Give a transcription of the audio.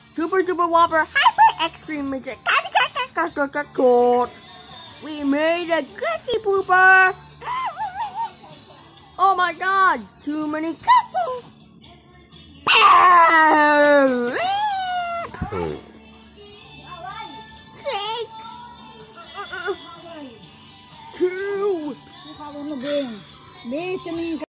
Super Duper Whopper Hyper Extreme Magic. We made a glitchy blooper. Oh my god, too many glitches. Two.